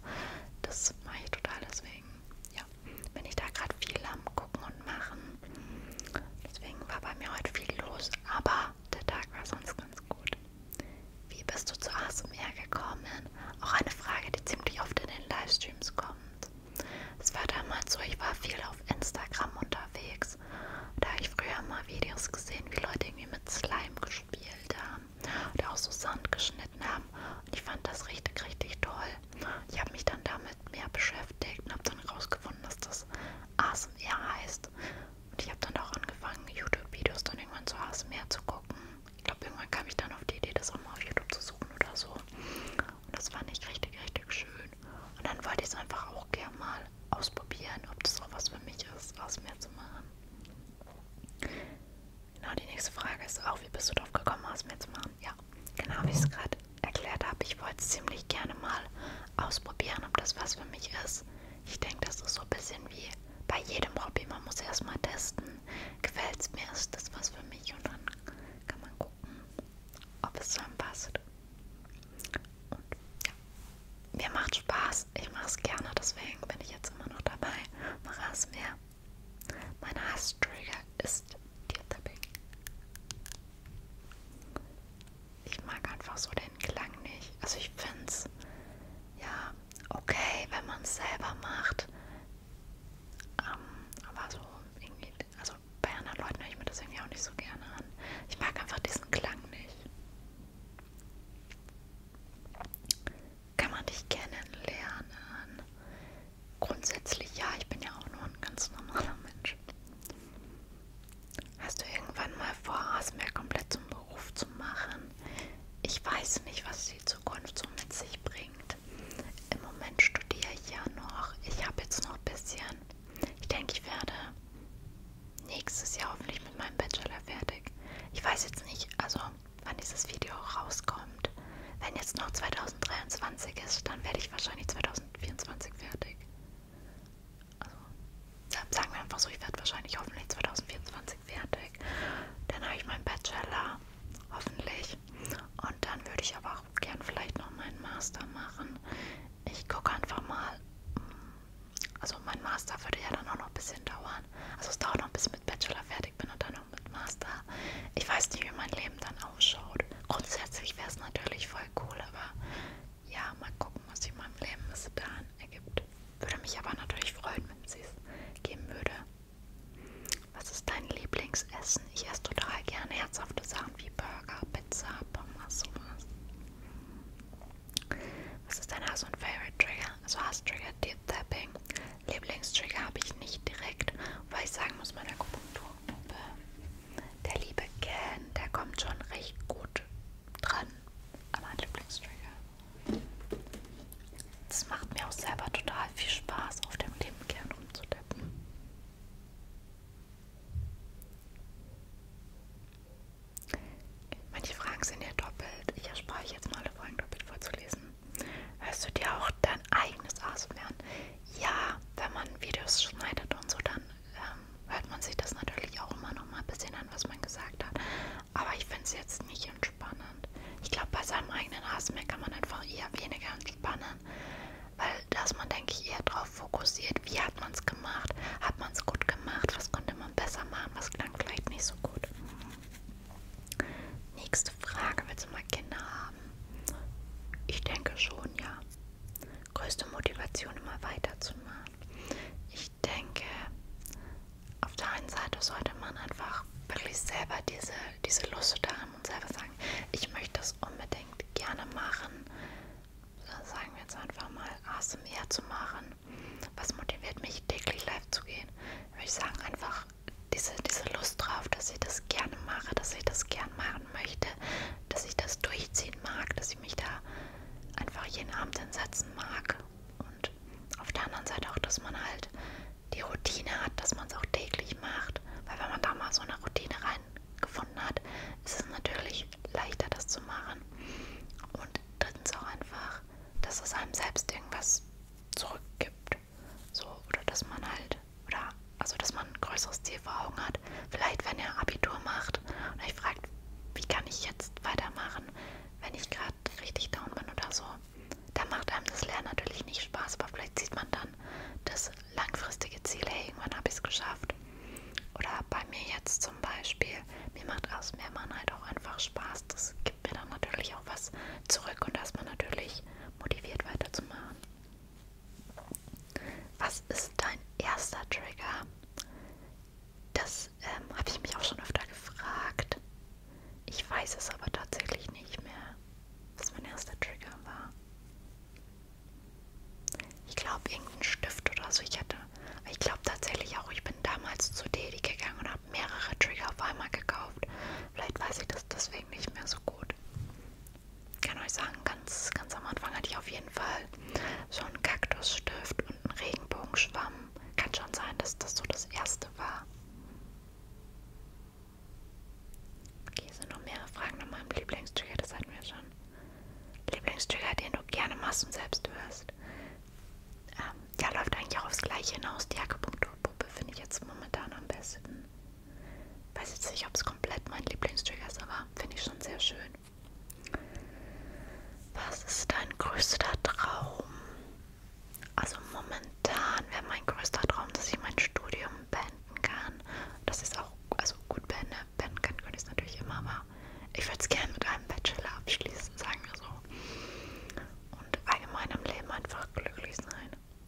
Das mache ich total, deswegen, ja, bin ich da gerade viel am Gucken und Machen. Deswegen war bei mir heute viel los, aber der Tag war sonst ganz gut. Wie bist du zu ASMR gekommen? Auch eine Frage, die ziemlich oft in den Livestreams kommt. Es war damals so, ich war viel auf Instagram unterwegs. Da habe ich früher mal Videos gesehen, wie Leute irgendwie mit Slime gespielt haben oder auch so Sand geschnitten haben. Und ich fand das richtig, richtig toll. Ich habe mich dann damit mehr beschäftigt und habe dann herausgefunden, dass das ASMR heißt. Und ich habe dann auch angefangen, YouTube-Videos dann irgendwann zu ASMR zu gucken. Ich glaube, irgendwann kam ich dann auf die Idee, das auch mal auf YouTube zu suchen oder so. Und das fand ich richtig, richtig schön. Und dann wollte ich es einfach auch gerne mal ausprobieren, ob das auch was für mich ist, ASMR zu machen. Genau, die nächste Frage ist auch, wie bist du darauf gekommen, ASMR zu machen? Ja, genau wie ich es gerade erklärt habe. Ich wollte es ziemlich gerne mal ausprobieren, ob das was für mich ist. Ich denke, das ist so ein bisschen wie bei jedem Hobby. Man muss erstmal testen, gefällt es mir, ist das was für mich und dann kann man gucken, ob es zu einem passt. Und ja, mir macht Spaß, ich mache es gerne, deswegen bin ich jetzt immer noch dabei, mache ASMR. Mein Hasstrigger ist Tear Tapping. Ich mag einfach so den Klang nicht. Also ich finde es ja okay, wenn man es selber macht. Aber so irgendwie, also bei anderen Leuten höre ich mir das irgendwie auch nicht so gerne an. Ich mag einfach diesen Klang nicht. Kann man dich kennenlernen? Grundsätzlich ja, ich bin ja auch nur ein ganz normaler Mensch. Hast du irgendwann mal vor, ASMR komplett zum Beruf zu machen? Ich weiß nicht, was die Zukunft so mit sich bringt. Im Moment studiere ich ja noch. Ich habe jetzt noch ein bisschen. Ich denke, ich werde nächstes Jahr hoffentlich mit meinem Bachelor fertig. Ich weiß jetzt nicht, also wann dieses Video rauskommt. Wenn jetzt noch 2023 ist, dann werde ich wahrscheinlich 2024 fertig. Also sagen wir einfach so, ich werde wahrscheinlich hoffentlich 2024 fertig. Dann habe ich meinen Bachelor, hoffentlich. Und dann würde ich aber auch gern vielleicht noch meinen Master machen. Ich gucke einfach mal. Also mein Master würde ja dann auch noch ein bisschen dauern. Also es dauert noch, bis ich mit Bachelor fertig bin und dann noch mit Master. Ich weiß nicht, wie mein Leben dann ausschaut. Grundsätzlich wäre es natürlich voll cool, aber ja, mal gucken, was sich in meinem Leben bis dahin ergibt. Würde mich aber natürlich freuen, wenn es geben würde. Was ist dein Lieblingsessen? Ich esse total gerne herzhafte Sachen wie Burger, Pizza, Pommes, sowas. Was ist dein Hass- und Favorite-Trigger? Also Hasstrigger, Deep Tapping. Lieblingstrigger habe ich nicht direkt, weil ich sagen muss, meine Akupunkturgruppe, der liebe Ken, der kommt schon recht gut dran an meinen Lieblingstrigger. Es macht mir auch selber total viel Spaß, auf dem lieben Ken rumzutappen. Manche Fragen sind ja doppelt. Ich erspare jetzt mal alle Fragen doppelt vorzulesen. Hörst du dir auch dein eigenes ASMR an? Ja, wenn man Videos schneidet und so, dann hört man sich das natürlich auch immer noch mal ein bisschen an, was man gesagt hat. Aber ich finde es jetzt nicht entspannend. Ich glaube, bei seinem eigenen ASMR kann man einfach eher weniger entspannen, weil da ist man, denke ich, eher drauf fokussiert. Wie hat man es gemacht? Hat man es gut gemacht? Was konnte man besser machen? Was klang vielleicht nicht so gut? Nächste Frage, willst du mal Kinder haben? Ich denke schon, ja. Größte Motivation, immer weiterzumachen. Ich denke, auf der einen Seite sollte man einfach wirklich selber diese Lust da haben und selber sagen, ich möchte das unbedingt gerne machen. Sagen wir jetzt einfach mal ASMR zu machen. Was motiviert mich, täglich live zu gehen? Würde ich sagen, einfach diese Lust drauf, dass ich das gerne mache, dass ich das gern machen möchte, dass ich das durchziehen mag, dass ich mich da einfach jeden Abend hinsetzen mag. Und auf der anderen Seite auch, dass man halt die Routine hat, dass man es auch täglich macht. Weil wenn man da mal so eine Routine reingefunden hat, ist es natürlich leichter, das zu machen. Und drittens auch einfach, dass es einem selbst irgendwas zurückgibt. So, oder dass man halt, oder also dass man ein größeres Ziel vor Augen hat. Vielleicht, wenn ihr Abitur macht und euch fragt, wie kann ich jetzt weitermachen, wenn ich gerade richtig down bin oder so, dann macht einem das Lernen natürlich nicht Spaß. machst und selbst hörst. Ja, läuft eigentlich auch aufs Gleiche hinaus. Die Akupunkturpuppe finde ich jetzt momentan am besten. Weiß jetzt nicht, ob es komplett mein Lieblingstrigger ist, aber finde ich schon sehr schön. Was ist dein größter Traum? Also momentan wäre mein größter Traum, dass ich mein Studium beenden kann. Das ist auch, also gut beenden kann, könnte ich es natürlich immer, aber ich würde es gerne mit einem Bachelor abschließen, sagen wir so. Und allgemein im Leben einfach glücklich sein.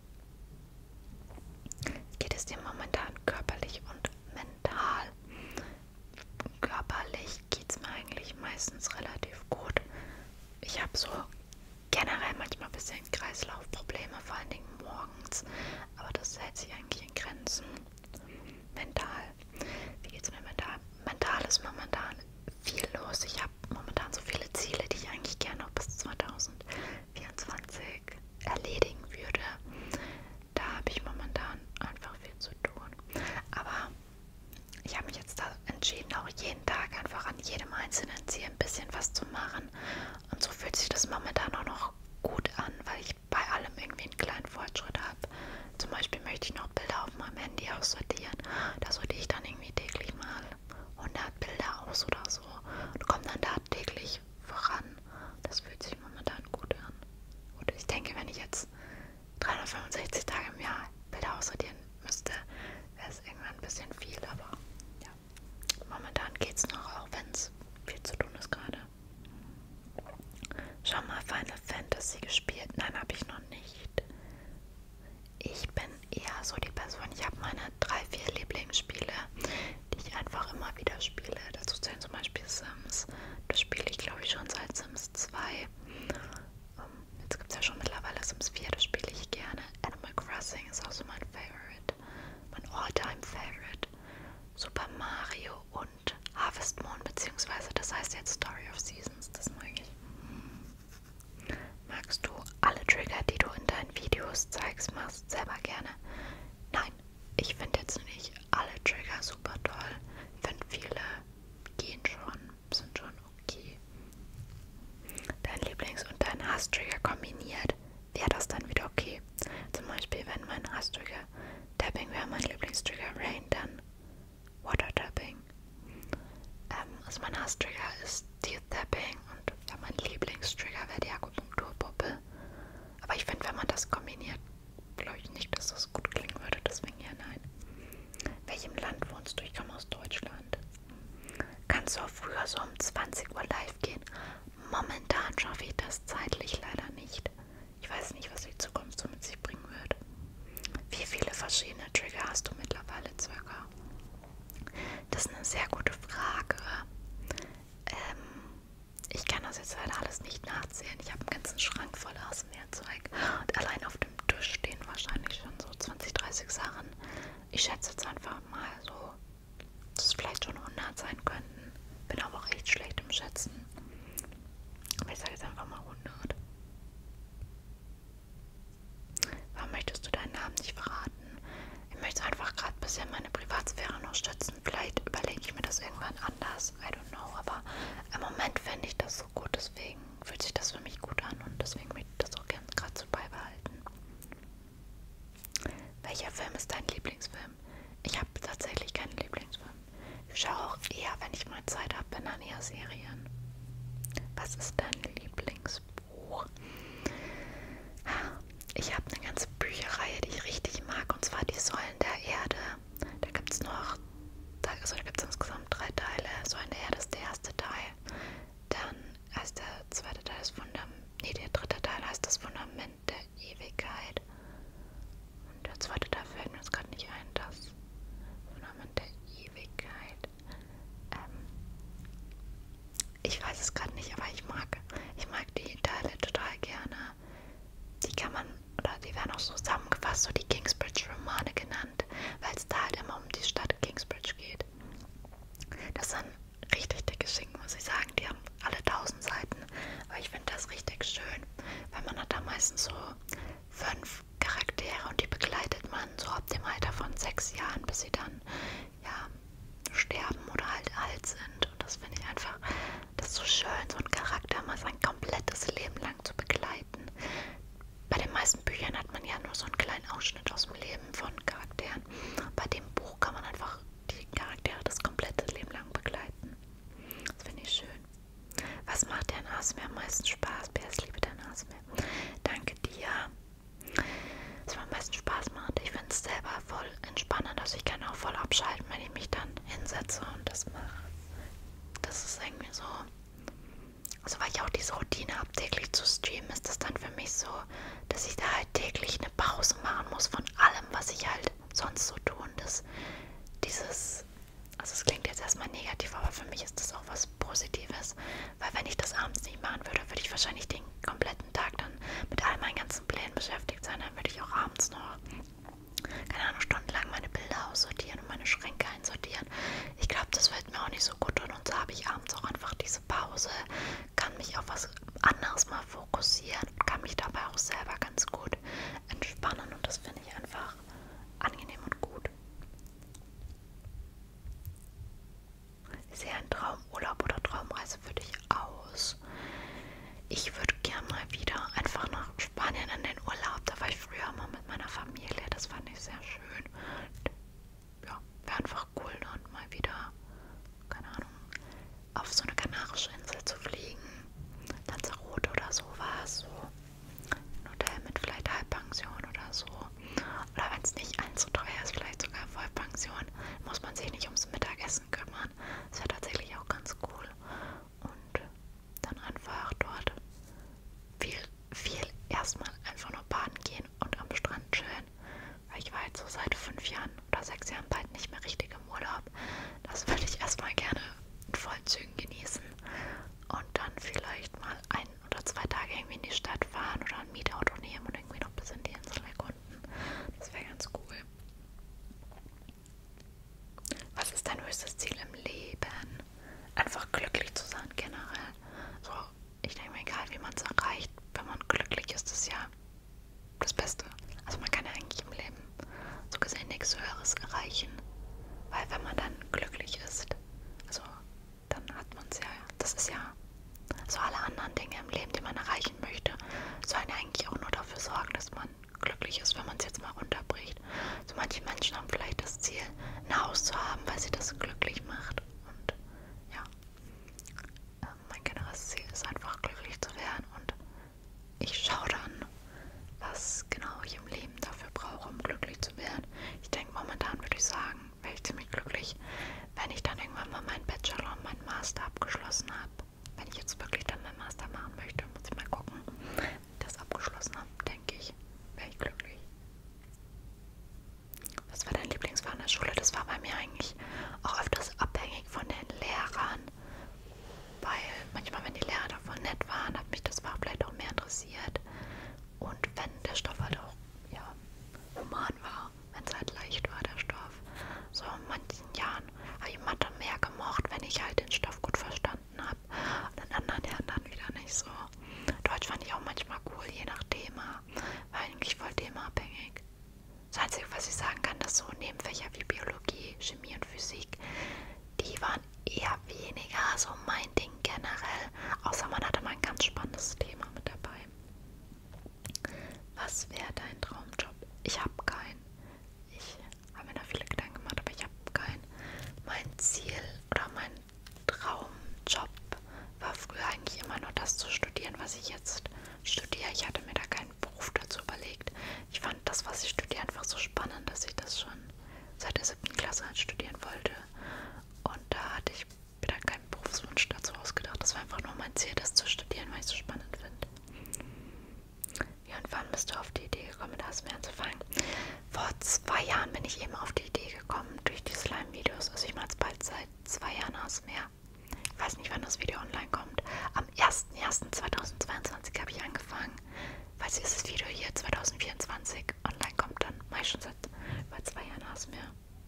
Geht es dir momentan körperlich und mental? Körperlich geht es mir eigentlich meistens relativ gut. Ich habe so generell manchmal ein bisschen Kreislaufprobleme, vor allen Dingen morgens, aber das hält sich eigentlich in Grenzen. Mental, wie geht es mir mental? Mental ist momentan viel los. Ich habe momentan so viele Ziele, die ich eigentlich gerne noch bis 2024 erledigen würde. Da habe ich momentan einfach viel zu tun. Aber ich habe mich jetzt da entschieden, auch jeden Tag einfach an jedem einzelnen Ziel ein bisschen was zu machen. Und so fühlt sich das momentan auch noch gut an, weil ich bei allem irgendwie einen kleinen Fortschritt habe. Zum Beispiel möchte ich noch Bilder auf meinem Handy aussortieren. Da sortiere ich dann irgendwie täglich mal 100 Bilder aus oder so und komme dann da täglich voran. Das fühlt sich momentan gut an. Und ich denke, wenn ich jetzt 365 Tage im Jahr Bilder aussortieren müsste, wäre es irgendwann ein bisschen viel, aber ja, momentan geht es noch, auch wenn es viel zu tun ist gerade. Schon mal Final Fantasy gespielt? Nein, habe ich noch nicht. Ich bin eher so die Person, ich habe meine 3, 4 Lieblingsspiele, die ich einfach immer wieder spiele. Dazu zählen zum Beispiel Sims. Das spiele ich, glaube ich, schon seit Sims 2. Jetzt gibt es ja schon mittlerweile Sims 4, das spiele ich gerne. Animal Crossing ist auch so mein Favorite. Mein All-Time Favorite. Super Mario und Harvest Moon, beziehungsweise das heißt jetzt Story of Seasons, das mag ich. Magst du alle Trigger, die du in deinen Videos zeigst, machst selber gerne? Nein, ich finde jetzt nicht alle Trigger super toll. Ich finde viele gehen schon, sind schon okay. Dein Lieblings- und dein Hasstrigger kombiniert, wäre das dann wieder okay. Zum Beispiel, wenn mein Hasstrigger Tapping wäre, mein Lieblingstrigger Rain, dann Water Tapping. Also mein Hasstrigger ist Teeth Tapping und ja, mein Lieblingstrigger wäre die Akupunkturpuppe. Aber ich finde, wenn man das kombiniert, glaube ich nicht, dass das gut klingen würde, deswegen ja nein. In welchem Land wohnst du? Ich komme aus Deutschland. Kannst du auch früher so um 20 Uhr live gehen? Momentan schaffe ich das zeitlich leider nicht. Ich weiß nicht, was die Zukunft so mit sich bringen wird. Wie viele verschiedene Trigger hast du mittlerweile circa? Das ist eine sehr gute Frage. Ich kann das jetzt leider alles nicht nachzählen. Ich habe einen ganzen Schrank voll ASMR-Zeug. Und allein auf dem Tisch stehen wahrscheinlich schon so 20, 30 Sachen. Ich schätze jetzt einfach mal so, dass es vielleicht schon 100 sein könnten. Bin aber auch echt schlecht im Schätzen. Aber ich sage jetzt einfach mal 100. Warum möchtest du deinen Namen nicht verraten? Ich möchte einfach gerade ein bisschen meine Privatsphäre noch schützen. Vielleicht überlege ich mir das irgendwann anders. I don't know. Aber im Moment fände ich das so gut. Deswegen fühlt sich das für mich gut an. Und deswegen möchte ich das auch gerne gerade so beibehalten. Welcher Film ist dein Lieblingsfilm? Ich habe tatsächlich keinen Lieblingsfilm. Ich schaue auch eher, wenn ich mal Zeit habe, dann eher Serien. Was ist dein Lieblingsbuch? Ich habe eine ganze Bücherreihe, die ich richtig mag, und zwar Die Säulen der Erde. Da gibt es noch, also da gibt es insgesamt 3 Teile. Säulen der Erde ist der erste Teil. Dann heißt der zweite Teil das Fundament, der dritte Teil heißt das Fundament der Ewigkeit. Und der zweite Teil fällt mir jetzt gerade nicht ein, das Fundament der Ewigkeit. Ich weiß es gerade nicht, aber ich mag die Teile total gerne. Die kann man, oder die werden auch so zusammengefasst, so die Kingsbridge-Romane genannt, weil es da halt immer um die Stadt Kingsbridge geht. Das sind richtig dicke Schinken, muss ich sagen. Die haben alle 1000 Seiten, aber ich finde das richtig schön, weil man hat da meistens so 5 Charaktere und die begleitet man so ab dem Alter von 6 Jahren, bis sie dann, ja, sterben oder halt alt sind. Und das finde ich einfach, das ist so schön, so einen Charakter mal sein komplettes Leben lang zu begleiten. meisten Spaß? PS, liebe dein ASMR. Danke dir. Es war am meisten Spaß macht. Ich finde es selber voll entspannend. Also ich kann auch voll abschalten, wenn ich mich dann hinsetze und das mache. Das ist irgendwie so. Also weil ich auch diese Routine habe, täglich zu streamen, ist das dann für mich so, dass ich da halt täglich eine Pause machen muss von allem, was ich halt sonst so tue. Und also es klingt jetzt erstmal negativ, aber für mich ist das auch was Positives. Weil wenn ich das abends nicht machen würde, würde ich wahrscheinlich den kompletten Tag dann mit all meinen ganzen Plänen beschäftigt sein. Dann würde ich auch abends noch, keine Ahnung, stundenlang meine Bilder aussortieren und meine Schränke einsortieren. Ich glaube, das wird mir auch nicht so gut tun. Und so habe ich abends auch einfach diese Pause, kann mich auf was anderes mal fokussieren und kann mich dabei auch selber ganz gut entspannen. Und das finde ich einfach angenehm und gut. Wie sähe ein Traumurlaub oder Traumreise für dich aus? Ich würde gerne mal wieder einfach nach Spanien in den Urlaub. Da war ich früher mal mit meiner Familie. Das fand ich sehr schön. Ja, wäre einfach cool, dann mal wieder, keine Ahnung, auf so eine kanarische Insel zu fliegen. Lanzarote oder sowas. So ein Hotel mit vielleicht Halbpension oder so. Oder wenn es nicht allzu teuer ist, vielleicht sogar Vollpension, muss man sich nicht ums Mittagessen kümmern. Das wäre tatsächlich auch ganz cool. Und dann einfach dort viel erstmal einfach nur baden gehen und am Strand chillen. Weil ich war jetzt so seit 5 Jahren oder 6 Jahren bald nicht mehr richtig im Urlaub. Das würde ich erstmal gerne in vollen Zügen genießen. Und dann vielleicht mal 1 oder 2 Tage irgendwie in die Stadt fahren oder ein Mietauto nehmen und irgendwie noch ein bisschen die Insel erkunden. Das wäre ganz cool. Was ist dein höchstes Ziel im Leben? Einfach glücklich zu sein generell. So, ich denke mir, egal wie man es erreicht, wenn man glücklich ist, ist ja das Beste. Also man kann ja eigentlich im Leben so gesehen nichts Höheres erreichen. Weil wenn man dann glücklich ist, also dann hat man es ja, das ist ja so alle anderen Dinge im Leben, die man erreichen möchte, sollen ja eigentlich auch nur dafür sorgen, dass man glücklich ist, wenn man es jetzt mal runterbricht. So manche Menschen haben vielleicht das Ziel, ein Haus zu haben, weil sie das glücklich macht. Und ja, mein generelles Ziel ist einfach glücklich zu werden und ich schaue dann, was genau ich im Leben dafür brauche, um glücklich zu werden. Ich denke, momentan würde ich sagen, wäre ich ziemlich glücklich, wenn ich dann irgendwann mal meinen Bachelor und meinen Master abgeschlossen habe. Wenn ich jetzt wirklich dann meinen Master machen möchte, muss ich mal gucken. Wenn ich das abgeschlossen habe, denke ich, wäre ich glücklich. Was war dein Lieblingsfach in der Schule? Das war bei mir eigentlich auch öfters abhängig von den Lehrern. Weil manchmal, wenn die Lehrer davon nett waren, hat mich das Fach vielleicht auch mehr interessiert. Und wenn der Stoff halt auch, ja, human war, wenn es halt leicht war, der Stoff. So in manchen Jahren habe ich Mathe mehr gemocht, wenn ich halt den Stoff gut verstanden habe. Und in anderen Jahren dann wieder nicht so. Deutsch fand ich auch manchmal cool, je nach Thema. War eigentlich voll themaabhängig. Das Einzige, was ich sagen kann, dass so Nebenfächer wie Biologie, Chemie und Physik, die waren eher weniger so mein Ding generell. Außer man hatte mal ein ganz spannendes Thema mit dabei. Was wäre dein Traumjob? Ich habe keinen. Ich habe mir da viele Gedanken gemacht, aber ich habe keinen. Mein Ziel oder mein Traumjob war früher eigentlich immer nur das zu studieren, was ich jetzt studiere. Ich hatte mir da keinen Beruf dazu überlegt. Ich fand das, was ich studiere, einfach so spannend, dass ich das schon seit der 7. Klasse halt studieren wollte. Und da hatte ich mir dann keinen Berufswunsch dazu ausgedacht. Das war einfach nur mein Ziel, das zu studieren, weil ich es so spannend finde. Ja, und wann bist du auf die Idee gekommen, mit ASMR anzufangen? Vor 2 Jahren bin ich eben auf die Idee gekommen, durch die Slime-Videos. Also ich mache jetzt bald seit 2 Jahren ASMR. Ich weiß nicht, wann das Video online kommt. Am 1.1.2022 habe ich angefangen. Falls dieses Video hier 2024 online kommt, dann mache ich schon seit über 2 Jahren ASMR.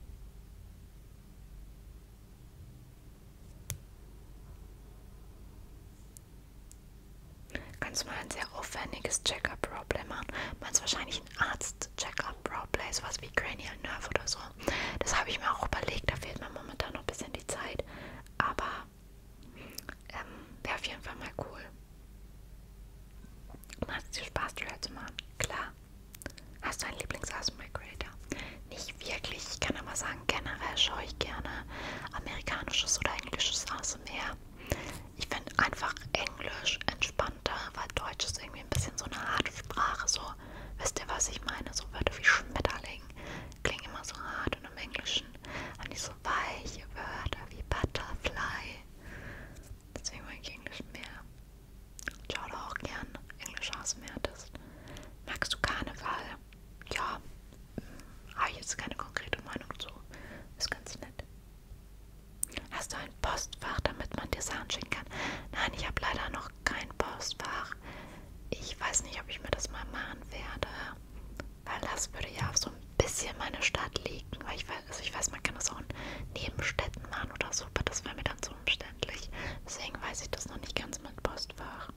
Kannst du mal ein sehr aufwendiges Check-up-Roleplay machen? Meinst wahrscheinlich ein Arzt-Check-up-Roleplay, sowas wie Cranial Nerve oder so. Das habe ich mir auch überlegt, da fehlt mir momentan noch ein bisschen die Zeit. Aber wäre auf jeden Fall mal cool. Macht es dir Spaß, Trailer zu machen? Klar. Hast du einen Lieblings-ASMR-Creator? Nicht wirklich. Ich kann aber sagen, generell schaue ich gerne amerikanisches oder englisches ASMR. Ich finde einfach Englisch entspannend Wunschhaus mehr hattest. Magst du Karneval? Ja, habe ich jetzt keine konkrete Meinung zu. Ist ganz nett. Hast du ein Postfach, damit man dir Sachen schicken kann? Nein, ich habe leider noch kein Postfach. Ich weiß nicht, ob ich mir das mal machen werde, weil das würde ja so ein bisschen meine Stadt liegen. Weil ich weiß, man kann das auch in Nebenstädten machen oder so, aber das wäre mir dann zu umständlich. Deswegen weiß ich das noch nicht ganz mit Postfach.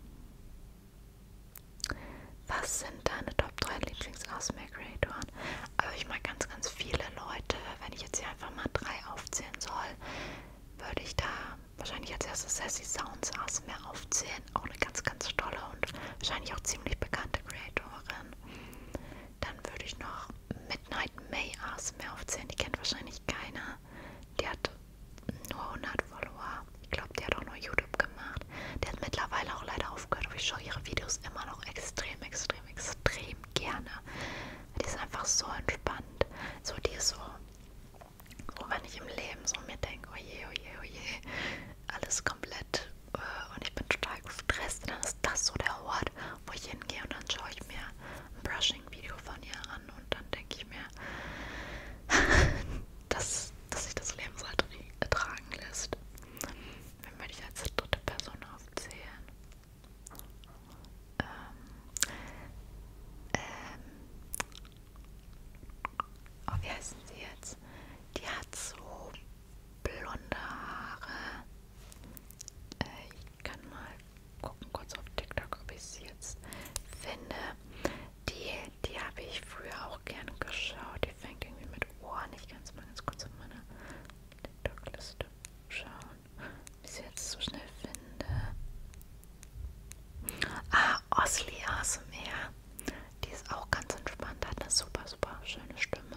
Was sind deine Top 3 Lieblings-ASMR-Creatoren? Also ich mag ganz, ganz viele Leute. Wenn ich jetzt hier einfach mal 3 aufzählen soll, würde ich da wahrscheinlich als erstes Sassy Sounds ASMR aufzählen. Auch eine ganz, ganz tolle und wahrscheinlich auch ziemlich bekannte Creatorin. Dann würde ich noch Midnight May ASMR aufzählen. Die kennt wahrscheinlich keiner. Die hat nur 100 Follower. Ich glaube, die hat auch nur YouTube gemacht. Die hat mittlerweile auch leider aufgehört, aber ich schaue ihre Videos immer noch extrem, extrem, extrem gerne. Die ist einfach so entspannt. So, die ist so, wenn ich im Leben so mir denke, oje, oje, oje, alles komplett und ich bin total gestresst, dann ist das so der Ort, wo ich hingehe und dann schaue ich mir ein Brushing-Video von ihr an und dann denke ich mir, dass sich das Leben so ertragen lässt. Wenn würde ich als dritte Person aufzählen. Oh, wie heißen sie jetzt? Die hat so blonde Haare. Ich kann mal gucken kurz auf TikTok, ob ich sie jetzt finde. Die habe ich früher auch gerne geschaut. Die fängt irgendwie mit Ohren. Ich kann es mal ganz kurz auf meine TikTok-Liste schauen, wie ich sie jetzt so schnell finde. Ah, Osli ASMR. Die ist auch ganz entspannt, hat eine super, super schöne Stimme.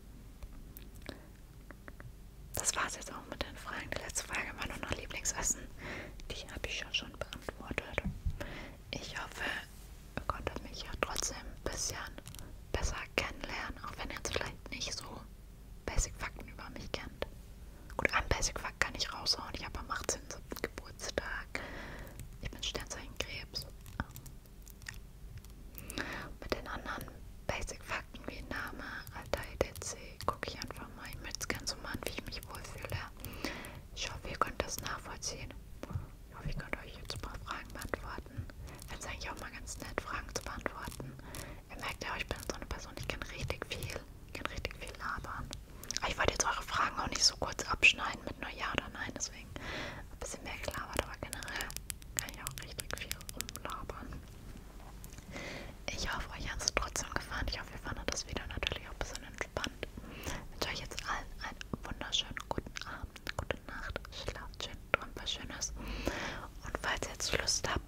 Das war es jetzt auch mit den Fragen. Die letzte Frage war nur noch Lieblingsessen. Die habe ich ja schon beantwortet. Ich hoffe, ihr konntet mich ja trotzdem ein bisschen besser kennenlernen, auch wenn ihr jetzt vielleicht nicht so Basic-Fakten über mich kennt. Gut, ein Basic-Fakt kann ich raushauen. Ich habe am 18. Geburtstag. Ich bin Sternzeichen Krebs. Mit den anderen Basic-Fakten wie Name, Alter, etc. gucke ich einfach mal. Ich möchte es gerne so machen, wie ich mich wohlfühle. Ich hoffe, ihr könnt das nachvollziehen. Ich hoffe, ich könnt euch jetzt ein paar Fragen beantworten. Ich finde es eigentlich auch mal ganz nett, Fragen zu beantworten. Ihr merkt ja, ich bin so eine Person, ich kann richtig viel labern. Aber ich wollte jetzt eure Fragen auch nicht so kurz abschneiden mit nur Ja oder Nein, deswegen ein bisschen mehr gelabert, aber generell kann ich auch richtig viel rumlabern. Ich hoffe, euch hat es trotzdem gefallen. Ich hoffe, ihr fandet das Video natürlich auch ein bisschen entspannt. Ich wünsche euch jetzt allen einen wunderschönen guten Abend, gute Nacht, schlaft schön, träumt was Schönes. Und falls ihr jetzt Lust habt,